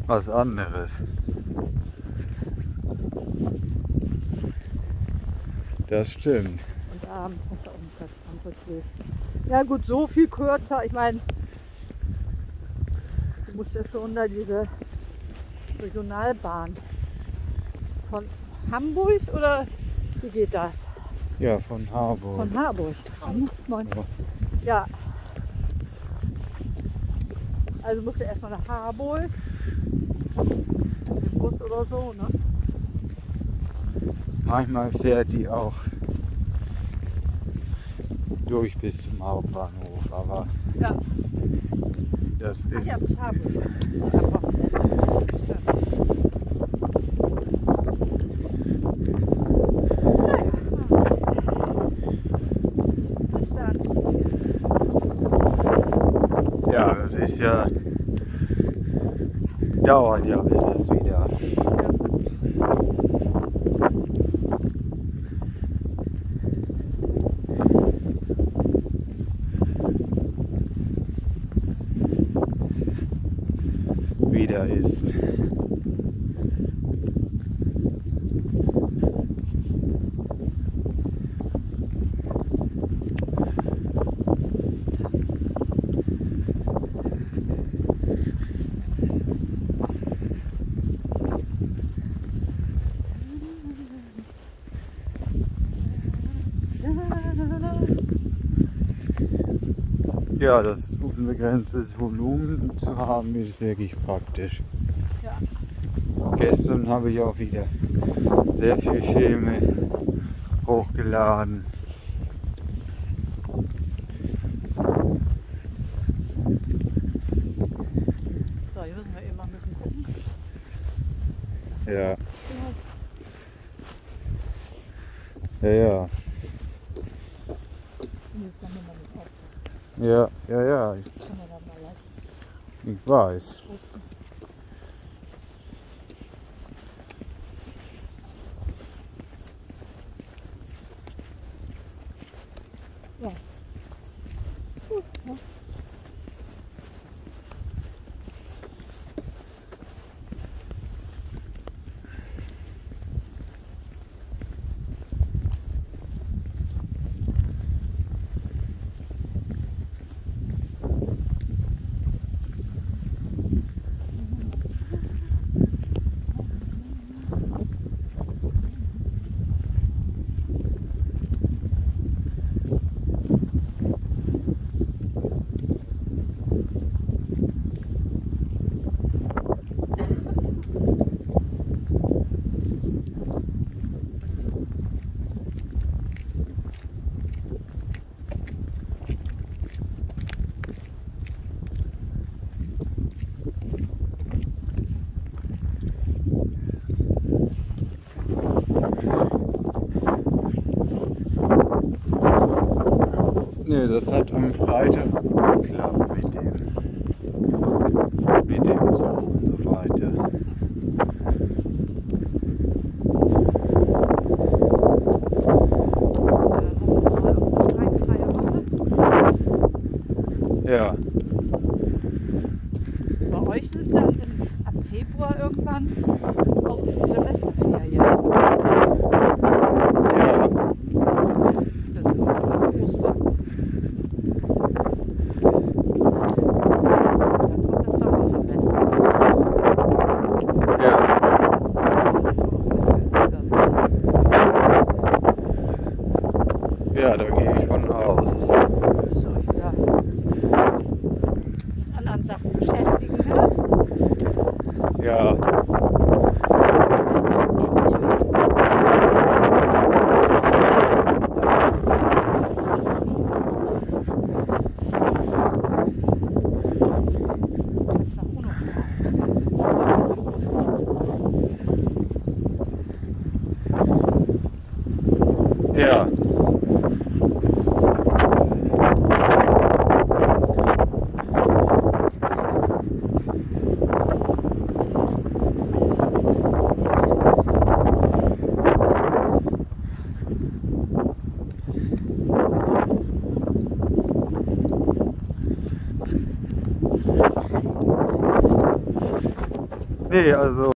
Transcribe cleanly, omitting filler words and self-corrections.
was anderes. Das stimmt. Und abends hast du auch einen ganz anderes Bild. Ja gut, so viel kürzer. Ich meine, du musst ja schon da diese Regionalbahn von Hamburg oder wie geht das? Ja, von Harburg. Von Harburg. Moin. Ja. Ja. Also musst du erstmal nach Harburg. Mit Bus oder so, ne? Manchmal fährt die auch durch bis zum Hauptbahnhof, aber Ja. das Ach ist ja, bis Harburg. Am Wochenende. Stimmt. Bis dann. ja, das ist ja dauert ja bis es wieder. Wieder ist. Ja, das unbegrenztes Volumen zu haben ist wirklich praktisch. Ja. Gestern habe ich auch wieder sehr viele Filme hochgeladen. So, hier müssen wir eben mal ein bisschen gucken. Ja, ja. Jetzt haben wir mal nicht aufpassen. Ja, ich Können wir da mal leicht weiß. gucken. Ja. Gut, ne? Nee, das hat am Freitag geklappt mit dem Zug und so weiter. Streikfreie Woche. Ja, Bei euch sind dann ab Februar irgendwann auch Semesterferien. ja, Bis Ostern. Dann kommt das Sommersemester. ja, Das war auch ein bisschen ruhiger. ja, da gehe ich von aus. So, ich wieder mit anderen Sachen beschäftigen. Ne? Ja, Schwierig. Nee, also